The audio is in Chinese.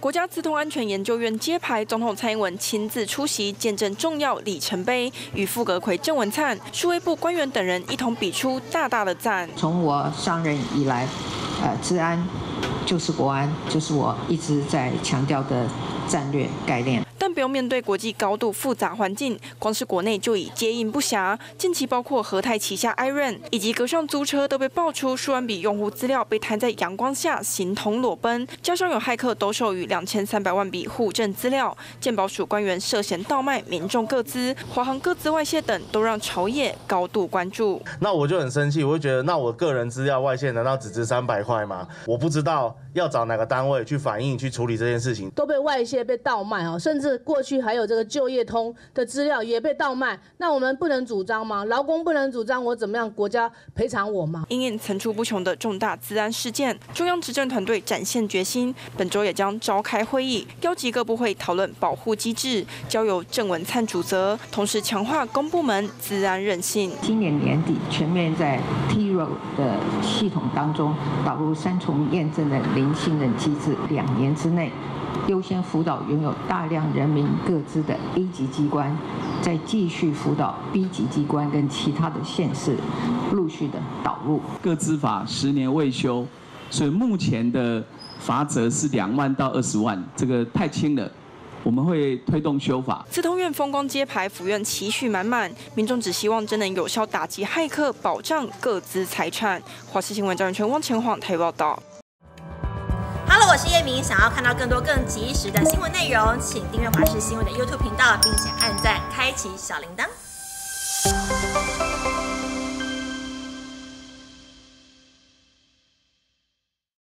国家资通安全研究院揭牌，总统蔡英文亲自出席，见证重要里程碑，与副阁揆郑文灿、数位部官员等人一同比出大大的赞。 从我上任以来，治安就是国安，就是我一直在强调的战略概念。 但不用面对国际高度复杂环境，光是国内就已接应不暇。近期包括和泰旗下 iRun 以及格上租车都被爆出数万笔用户资料被摊在阳光下，形同裸奔。加上有骇客兜售逾2300万笔户政资料，健保署官员涉嫌盗卖民众个资、华航个资外泄等，都让朝野高度关注。 那我就很生气，我就觉得，那我个人资料外泄，难道只值300块吗？我不知道要找哪个单位去反映、去处理这件事情， 都被外泄、被盗卖哦，甚至。 过去还有这个就业通的资料也被盗卖，那我们不能主张吗？劳工不能主张我怎么样，国家赔偿我吗？ 因应层出不穷的重大资安事件，中央执政团队展现决心，本周也将召开会议，邀集各部会讨论保护机制，交由郑文灿主责，同时强化公部门资安韧性。 今年年底全面在 TRO 的系统当中导入3重验证的零信任机制，2年之内。 优先辅导拥有大量人民个资的 A 级机关，再继续辅导 B 级机关跟其他的县市陆续的导入。 个资法10年未修，所以目前的罚则是2万到20万，这个太轻了。 我们会推动修法。 资通院风光揭牌，府院期许满满，民众只希望真能有效打击骇客，保障个资财产。华视新闻张元全、汪前晃台报道。 Hello， 我是叶明。想要看到更多更及时的新闻内容，请订阅华视新闻的 YouTube 频道，并且按赞、开启小铃铛。